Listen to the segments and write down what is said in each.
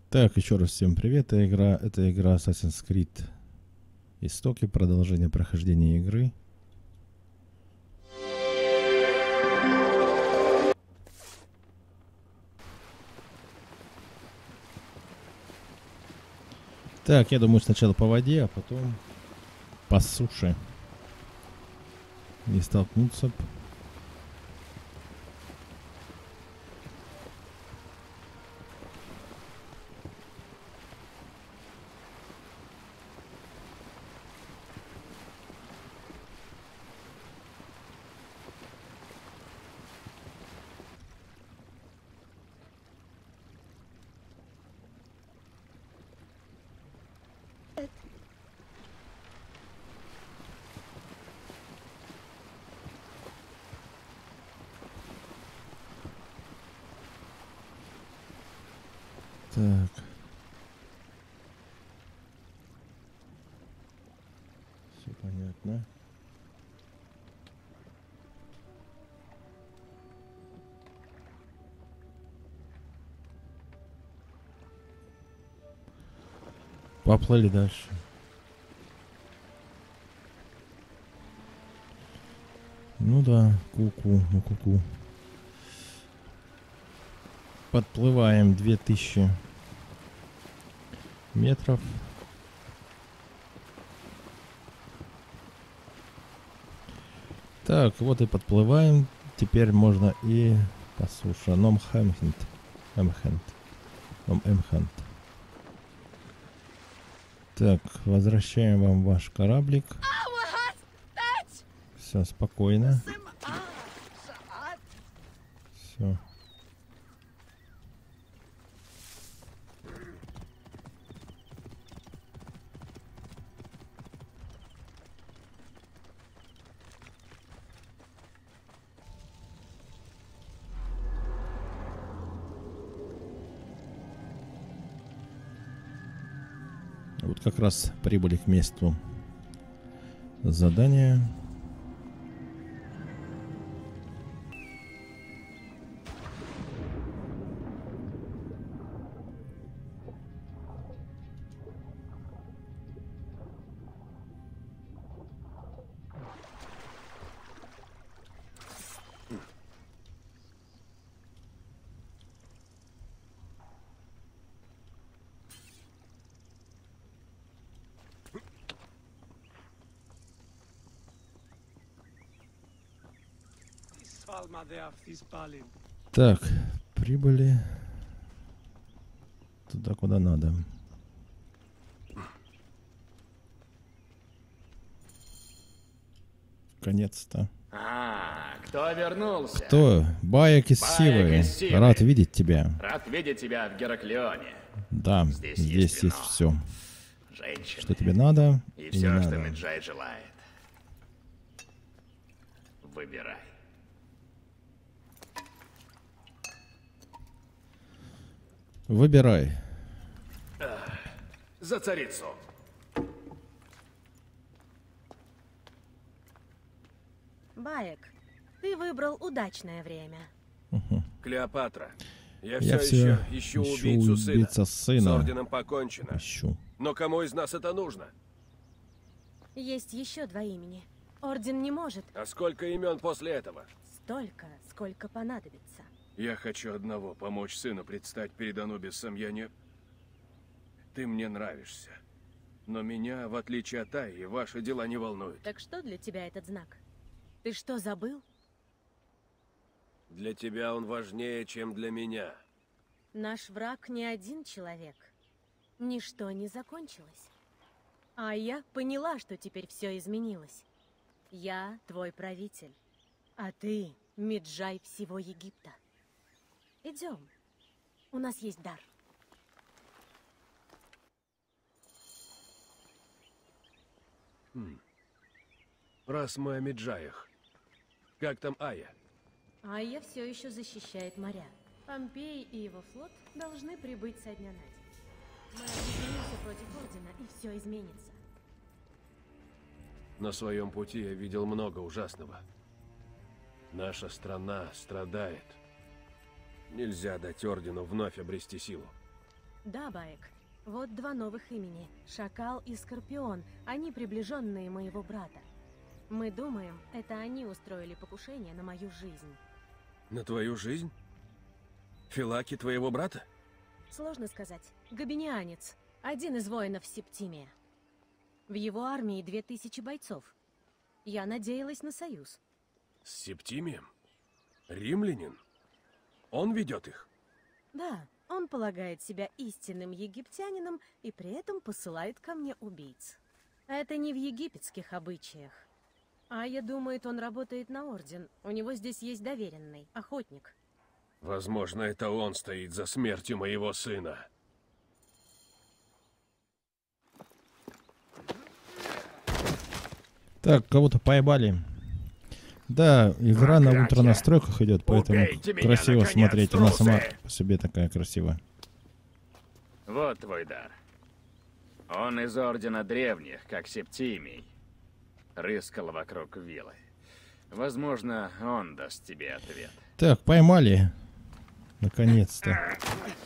Так, еще раз всем привет. Это игра Assassin's Creed Истоки, продолжение прохождения игры. Так, я думаю, сначала по воде, а потом по суше. Не столкнуться. Так. Все понятно. Поплыли дальше. Ну да, ку-ку, ну ку-ку. Подплываем 2000 метров. Так, вот и подплываем. Теперь можно и по суше. Номхэмхенд. Номэмхенд. Так, возвращаем вам ваш кораблик. Все спокойно. Все. Вот как раз прибыли к месту задания. Так, прибыли туда, куда надо. Наконец-то. Кто вернулся? Кто? Баек из Сивы. Рад видеть тебя. Рад видеть тебя в Гераклеоне. Да, здесь есть все. Женщины. Что тебе надо И не все, надо. что Меджай желает. Выбирай. Выбирай. За царицу. Баек, ты выбрал удачное время. Клеопатра, я Я все все еще ищу ищу убийцу сына. С сына. орденом покончено. Ищу. Но кому из нас это нужно? Есть еще два имени. Орден не может. А сколько имен после этого? Столько, сколько понадобится. Я хочу одного, помочь сыну предстать перед Анубисом. Я не... Ты мне нравишься. Но меня, в отличие от Аи, ваши дела не волнуют. Так что для тебя этот знак? Ты что, забыл? Для тебя он важнее, чем для меня. Наш враг не один человек. Ничто не закончилось. А я поняла, что теперь все изменилось. Я твой правитель, а ты Меджай всего Египта. Идем. У нас есть дар. Раз мы о Меджаях. Как там Ая? Айя все еще защищает моря. Помпей и его флот должны прибыть со дня на день. Мы объединимся против Ордена, и все изменится. На своем пути я видел много ужасного. Наша страна страдает. Нельзя дать Ордену вновь обрести силу. Да, Баек. Вот два новых имени. Шакал и Скорпион. Они приближенные моего брата. Мы думаем, это они устроили покушение на мою жизнь. На твою жизнь? Филаки твоего брата? Сложно сказать. Габинианец. Один из воинов Септимия. В его армии 2000 бойцов. Я надеялась на союз. С Септимием? Римлянин? Он ведет их? Да, он полагает себя истинным египтянином и при этом посылает ко мне убийц. Это не в египетских обычаях. Ая думает, он работает на орден. У него здесь есть доверенный, охотник. Возможно, это он стоит за смертью моего сына. Так, кого-то поебали. Да, игра на ультранастройках идет, поэтому Убейте меня, красиво наконец, смотреть. Она сама трусы! по себе такая красивая. Вот твой дар. Он из Ордена Древних, как Септимий. Рыскал вокруг виллы. Возможно, он даст тебе ответ. Так, поймали. Наконец-то.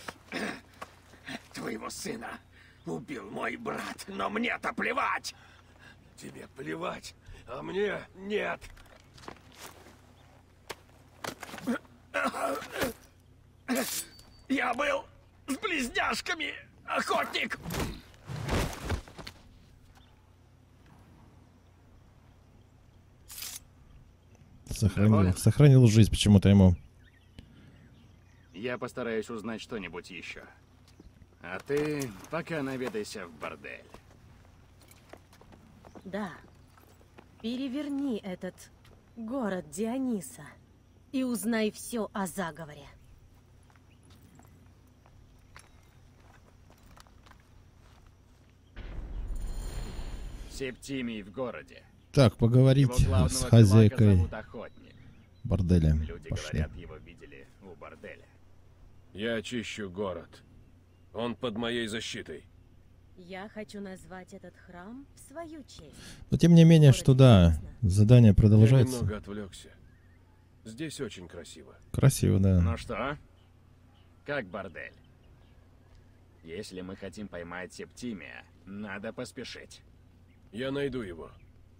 Твоего сына убил мой брат, но мне-то плевать! Тебе плевать, а мне нет. Я был с близняшками, охотник! Сохранил жизнь почему-то ему. Я постараюсь узнать что-нибудь еще. А ты пока наведайся в бордель. Да. Переверни этот город Диониса и узнай все о заговоре. Септимий в городе. Так, Его поговорить главного с собака хозяйкой зовут Охотник. борделя. Люди Пошли. говорят, его видели у борделя. Я очищу город. Он под моей защитой. Я хочу назвать этот храм в свою честь. Но тем не менее, что да, задание Я продолжается. немного отвлекся. Здесь очень красиво. Красиво, да. Ну что? Как бордель? Если мы хотим поймать Септимия, надо поспешить. Я найду его.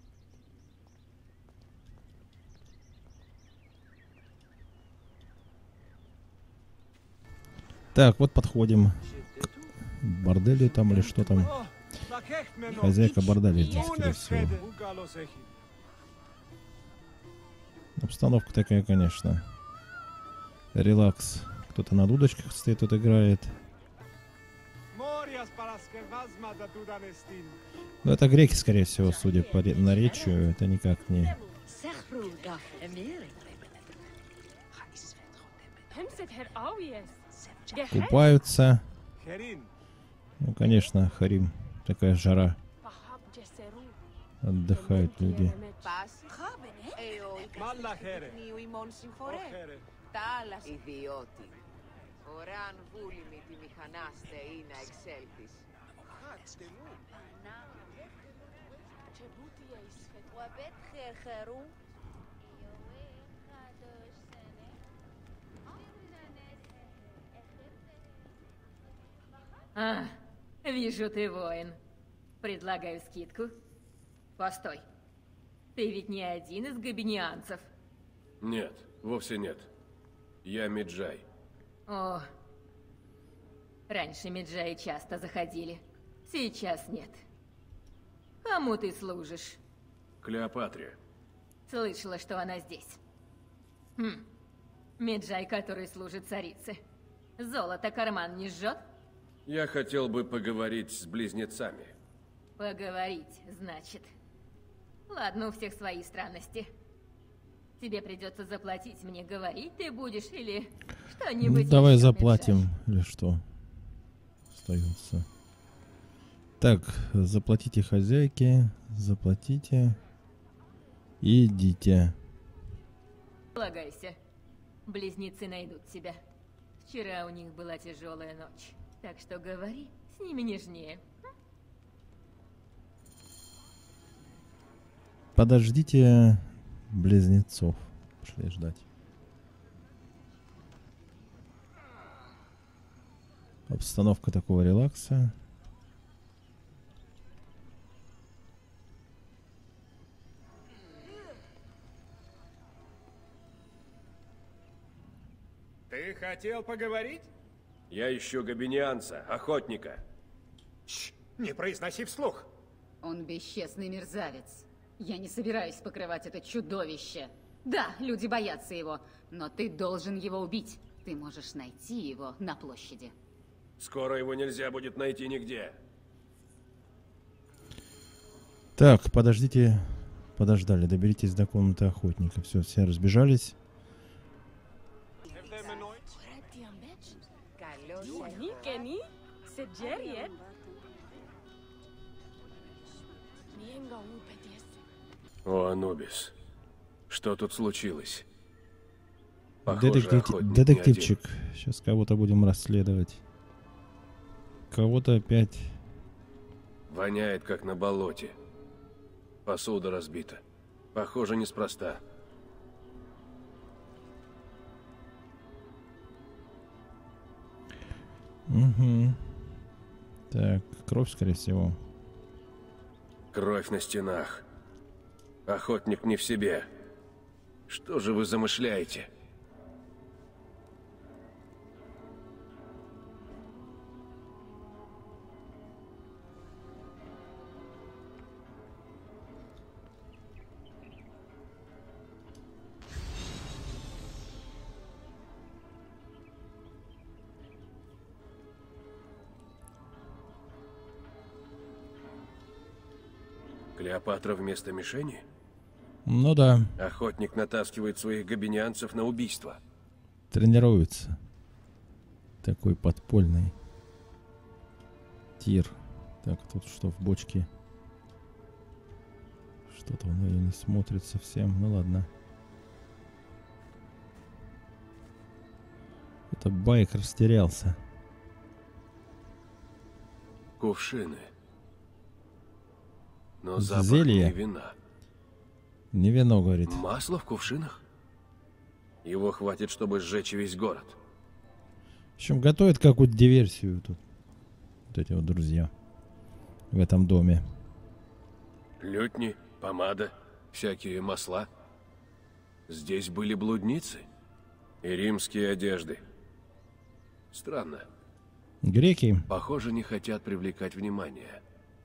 Так, вот подходим к борделю там или что там. Хозяйка борделя здесь, скорее всего. Обстановка такая, конечно. Релакс. Кто-то на дудочках стоит, тут играет. Ну, это греки, скорее всего, судя по наречию. Это никак не... Купаются. Ну, конечно, Харим. Такая жара. Отдыхают люди. Ωραάν βούλημη τη μηχανάστε ή να εξέλθεις. Уабет херхеру. А, вижу, ты воин. Предлагаю скидку. Постой. Ты ведь не один из габинианцев. Нет, вовсе нет. Я Меджай. О, раньше Меджаи часто заходили. Сейчас нет. Кому ты служишь? Клеопатре. Слышала, что она здесь. Меджай, который служит царице. Золото карман не жжет? Я хотел бы поговорить с близнецами. Поговорить, значит. Ладно, у всех свои странности. Тебе придется заплатить мне, говорить ты будешь или что-нибудь. Давай еще, заплатим. Меджай. Или что? Остается. Так, заплатите хозяйке. Заплатите. И идите. Полагайся. Близнецы найдут тебя. Вчера у них была тяжелая ночь. Так что говори с ними нежнее. Подождите близнецов. Пошли ждать. Обстановка такого релакса. Ты хотел поговорить? Я ищу габинианца, охотника. Не произноси вслух. Он бесчестный мерзавец. Я не собираюсь покрывать это чудовище. Да, люди боятся его, но ты должен его убить. Ты можешь найти его на площади. Скоро его нельзя будет найти нигде. Так, подождите. Подождали, доберитесь до комнаты охотника. Все разбежались. О, Анубис. Что тут случилось? Похоже, охотник не Детективчик. Сейчас кого-то будем расследовать. Кого-то опять. один. Воняет, как на болоте. Посуда разбита. Похоже, неспроста. Угу. Так, кровь, скорее всего. Кровь на стенах. Охотник не в себе. Что же вы замышляете? Клеопатра вместо мишени? Ну да, Охотник натаскивает своих габинианцев на убийство. тренируется. Такой подпольный тир. Так, тут что в бочке? Что-то он ее не смотрит совсем. Ну ладно. Это байк растерялся. Кувшины. Но запах Зелье? не вина. Не вино, говорит. Масло в кувшинах? Его хватит, чтобы сжечь весь город. В общем, готовят какую-то диверсию тут. Вот эти вот друзья. В этом доме. Лютни, помада, всякие масла. Здесь были блудницы и римские одежды. Странно. Греки. Похоже, не хотят привлекать внимание.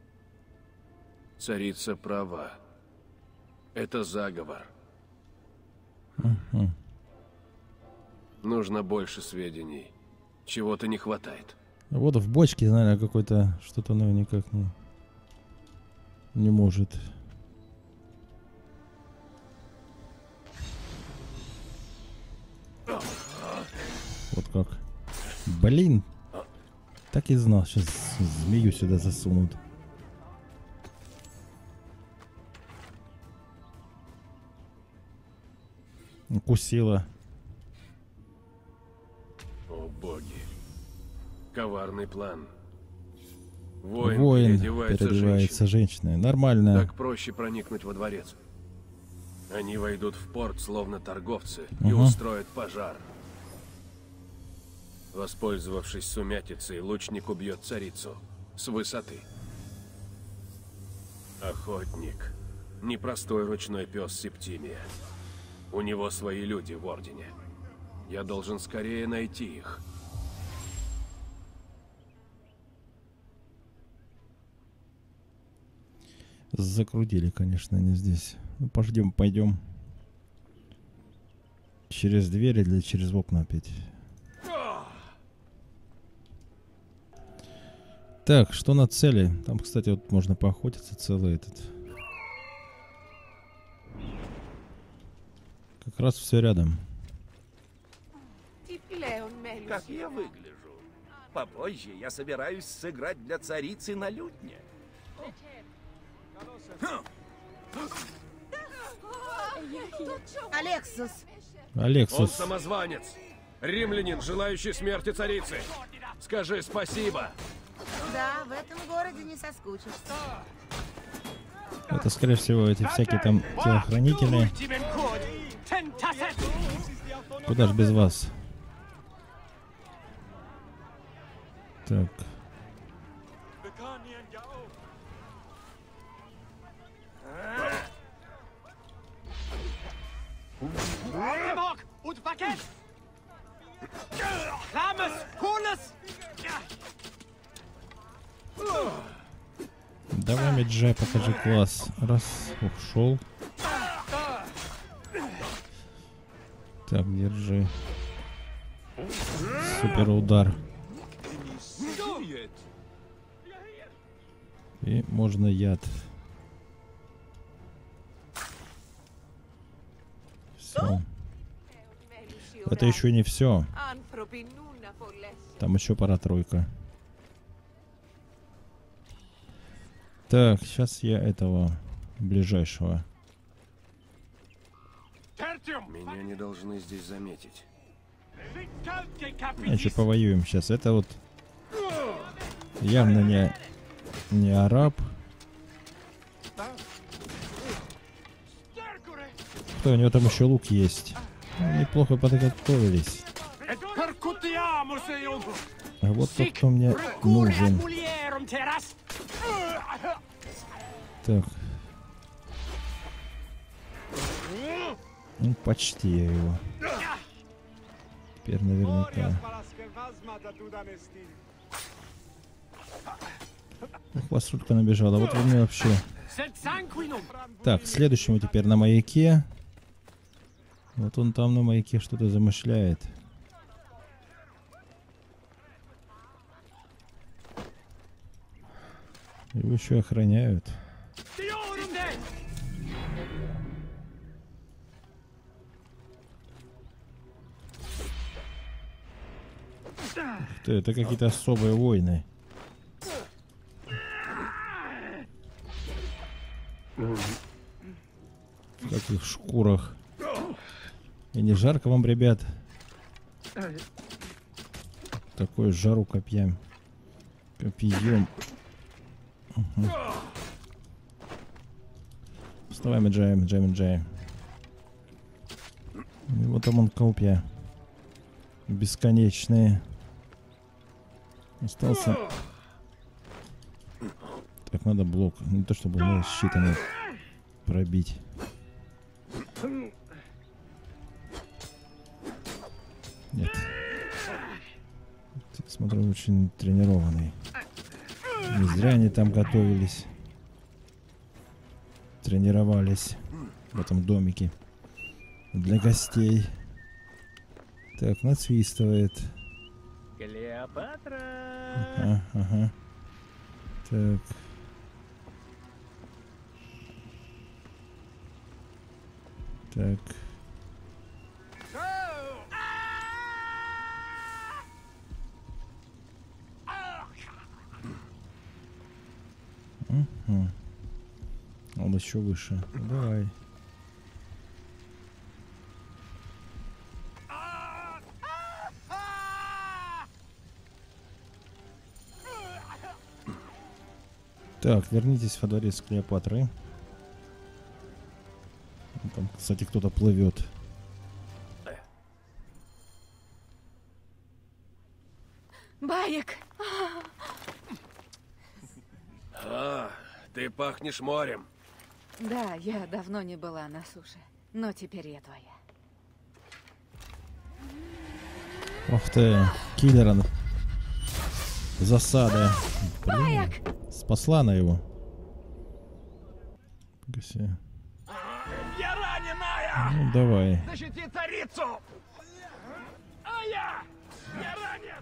Царица права. Это заговор. Нужно больше сведений. Чего-то не хватает. Вот в бочке, наверное, какой-то что-то, наверное, никак не может. Вот как. Блин. Так и знал, сейчас змею сюда засунут. Укусила. О боги. Коварный план. Воин, Воин переодевается переодевается женщиной. Нормально. Так проще проникнуть во дворец. Они войдут в порт, словно торговцы, и Угу. устроят пожар. Воспользовавшись сумятицей, лучник убьет царицу с высоты. Охотник. Непростой ручной пес Септимия. У него свои люди в Ордене. Я должен скорее найти их. Закрутили, конечно, они здесь. Ну, пойдем. Через дверь или через окна опять? Так, что на цели? Там, кстати, вот можно поохотиться целый этот. Как раз все рядом. Как я выгляжу? Попозже я собираюсь сыграть для царицы на лютне. Алексус! Он Алексус. самозванец. Римлянин, желающий смерти царицы. Скажи спасибо. Да, в этом городе не соскучишься. Это, скорее всего, эти всякие там телохранители. Куда ж без вас? Так. Давай, Меджай, покажи класс. Раз, ушел. Так, держи. Супер удар. И можно яд. Все. Это еще не все. Там еще пара-тройка. Так, сейчас я этого ближайшего. Меня не должны здесь заметить. Еще повоюем сейчас. Это вот явно не араб. Кто, у него там еще лук есть. Ну, неплохо подготовились. А вот тот, кто мне нужен. Так. Ну, почти я его. Теперь наверняка. Хвостутка набежала. Вот вы мне вообще... Так, следующему теперь на маяке. Вот он там на маяке что-то замышляет. Его еще охраняют. Это какие-то особые войны. В каких шкурах. И не жарко вам, ребят? Такую жару копьем. Угу. Вставай, Меджай. И вот там он копья. Бесконечные. Остался. Так, надо блок. Не то чтобы надо считанный пробить. Нет. Смотрю, очень тренированный. Не зря они там готовились. Тренировались в этом домике. Для гостей. Так, насвистывает. Клеопатра! Ага. Так. Так. Угу. Он еще выше. Давай. Так, вернитесь во дворец Клеопатры. Там, кстати, кто-то плывет. Байек! Ты пахнешь морем. Да, я давно не была на суше, но теперь я твоя. Ох ты, Киллеран. Засада. Блин, спасла она его. Я раненая! Ну, давай. Защити царицу! А я ранен!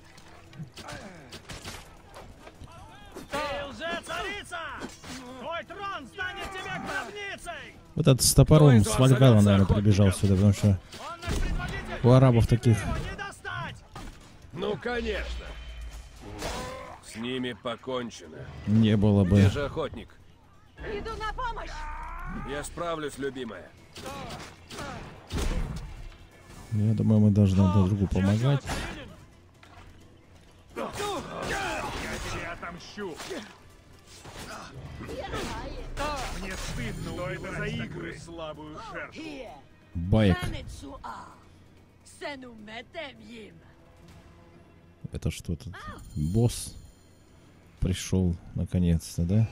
Ты лже-царица! Твой трон станет тебе гробницей! Вот этот с топором с Вальгалла, наверное, прибежал сюда, потому что у арабов таких... Ну, конечно. С ними покончено. Не было бы. Где же охотник? Иду на помощь! Я справлюсь, любимая. Я думаю, мы должны друг другу помогать. Я тебе отомщу. Мне стыдно, что это за игры. Слабую жертву. Байк. Это что тут? Босс пришел наконец-то, да?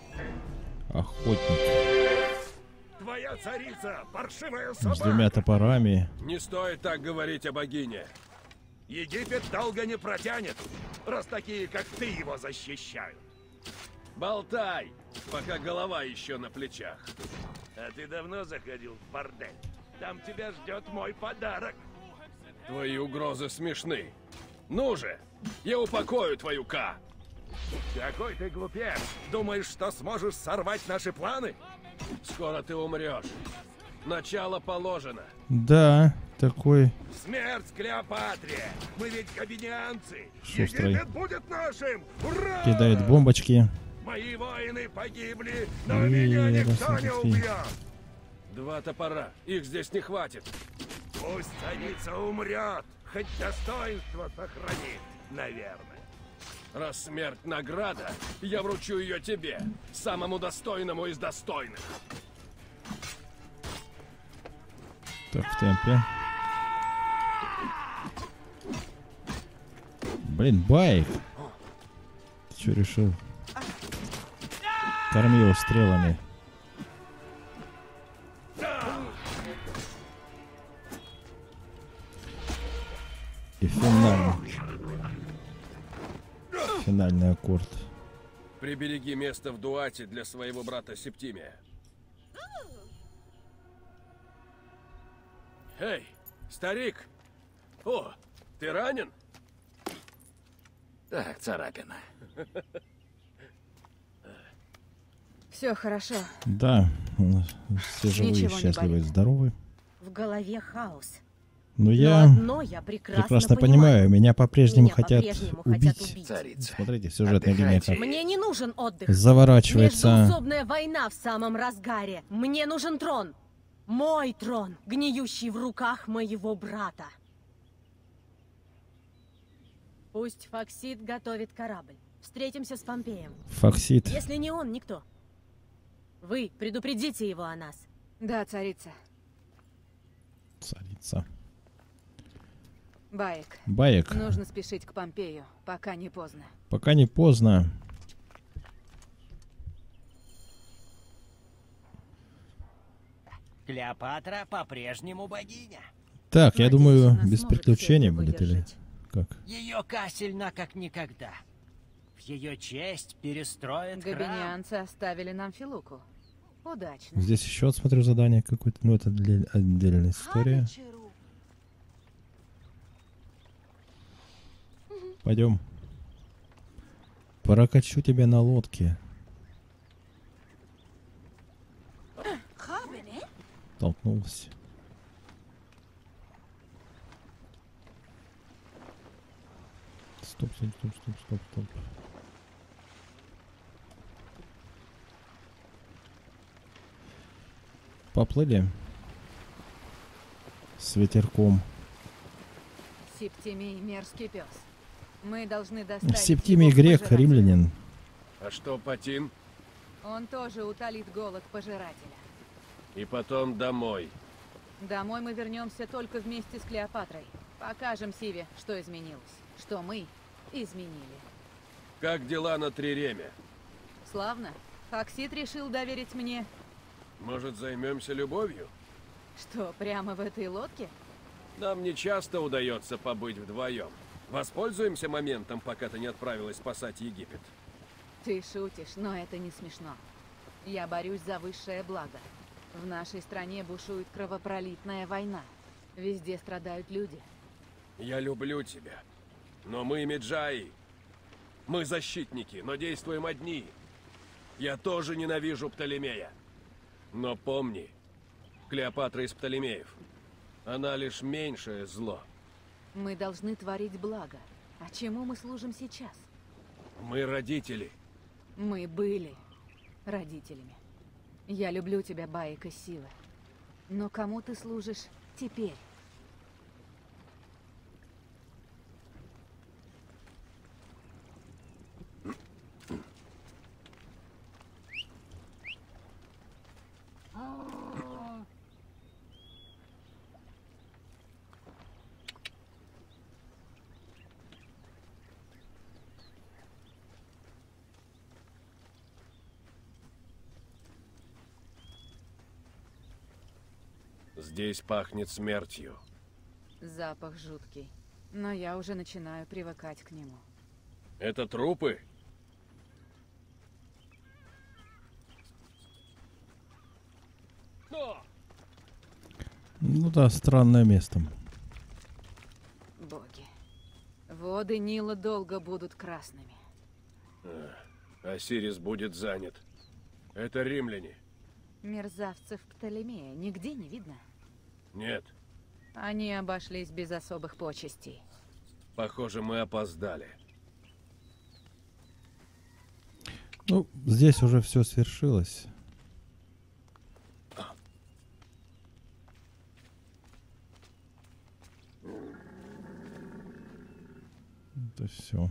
Охотник. Твоя царица, паршивая С собака! двумя топорами. Не стоит так говорить о богине. Египет долго не протянет, раз такие, как ты, его защищают. Болтай, пока голова еще на плечах. А ты давно заходил в бордель? Там тебя ждет мой подарок. Твои угрозы смешны. Ну же, я упокою твою К. Какой ты глупец! Думаешь, что сможешь сорвать наши планы? Скоро ты умрешь. Начало положено. Да, такой Смерть Клеопатре! Мы ведь габинианцы! шустрый. Египет будет нашим! Ура! Кидает бомбочки. Мои воины погибли, но И меня никто раз, не два, три. убьет! 2 топора. Их здесь не хватит. Пусть царица умрет, хоть достоинство сохранит, наверное. Раз смерть награда, я вручу ее тебе, самому достойному из достойных. Так, в темпе. Блин, байк. Ты что решил? Корми его стрелами. И финальный аккорд. Прибереги место в Дуате для своего брата Септимия. Эй, старик! О, ты ранен? Так, царапина. Все хорошо. Да, все живые, Ничего не счастливы и болит. здоровы. В голове хаос. Но Но я одно я прекрасно понимаю, меня по-прежнему Меня хотят по-прежнему убить. хотят убить. Царица. Смотрите, сюжетная линия Отдыхайте. как Мне не нужен отдых. заворачивается. Междуусобная война в самом разгаре. Мне нужен трон. Мой трон, гниющий в руках моего брата. Пусть Фоксит готовит корабль. Встретимся с Помпеем. Фоксит. Если не он, никто. Вы предупредите его о нас. Да, царица. Царица. Баек. Баек. Нужно спешить к Помпею, пока не поздно. Пока не поздно. Клеопатра по-прежнему богиня. Так, я Надеюсь, думаю, она без сможет приключений всё это будет или выдержать. как? Ее Ка сильна как никогда. В ее честь перестроят храм. Габинианцы оставили нам Филуку. Удачно. Здесь еще смотрю задание какое-то, ну это отдельная история. Пойдем. Прокачу тебя на лодке. Толкнулся. Стоп, стоп, стоп, стоп, стоп, стоп. Поплыли. С ветерком. Септимий мерзкий пес. Мы должны доставить Септимий его к грек, пожирателю. римлянин. А что, Патин? Он тоже утолит голод пожирателя. И потом домой. Домой мы вернемся только вместе с Клеопатрой. Покажем Сиве, что изменилось. Что мы изменили. Как дела на Триреме? Славно. Фоксит решил доверить мне... Может, займемся любовью? Что, прямо в этой лодке? Нам не часто удается побыть вдвоем. Воспользуемся моментом, пока ты не отправилась спасать Египет. Ты шутишь, но это не смешно. Я борюсь за высшее благо. В нашей стране бушует кровопролитная война. Везде страдают люди. Я люблю тебя. Но мы Меджаи. Мы защитники, но действуем одни. Я тоже ненавижу Птолемея. Но помни, Клеопатра из Птолемеев. Она лишь меньшее зло. Мы должны творить благо. А чему мы служим сейчас? Мы родители. Мы были родителями. Я люблю тебя, Баек и Сила. Но кому ты служишь теперь? Здесь пахнет смертью. Запах жуткий, но я уже начинаю привыкать к нему. Это трупы? Ну да, странное место. Боги. Воды Нила долго будут красными. Осирис будет занят. Это римляне. Мерзавцев Птолемея нигде не видно. Нет. Они обошлись без особых почестей. Похоже, мы опоздали. Ну, здесь уже все свершилось. Это все.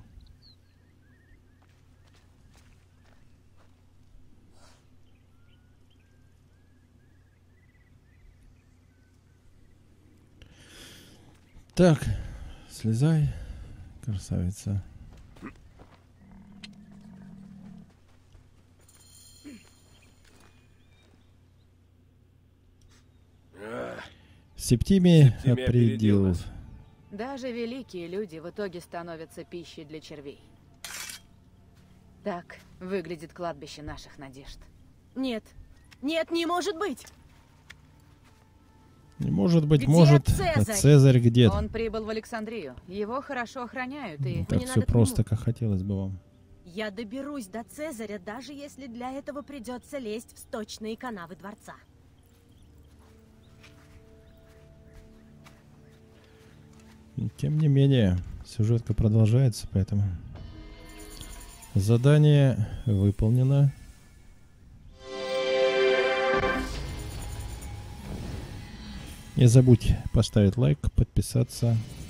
Так, слезай, красавица. Септимий Септимий опередил. нас. Даже великие люди в итоге становятся пищей для червей. Так выглядит кладбище наших надежд. Нет. Нет, не может быть! Не может быть, Где может. Цезарь? А Цезарь где? Он прибыл в Александрию. Его хорошо охраняют и... Так Мне все надо к просто, нему. как хотелось бы вам. Я доберусь до Цезаря, даже если для этого придется лезть в сточные канавы дворца. Тем не менее, сюжетка продолжается, поэтому задание выполнено. Не забудь поставить лайк, подписаться.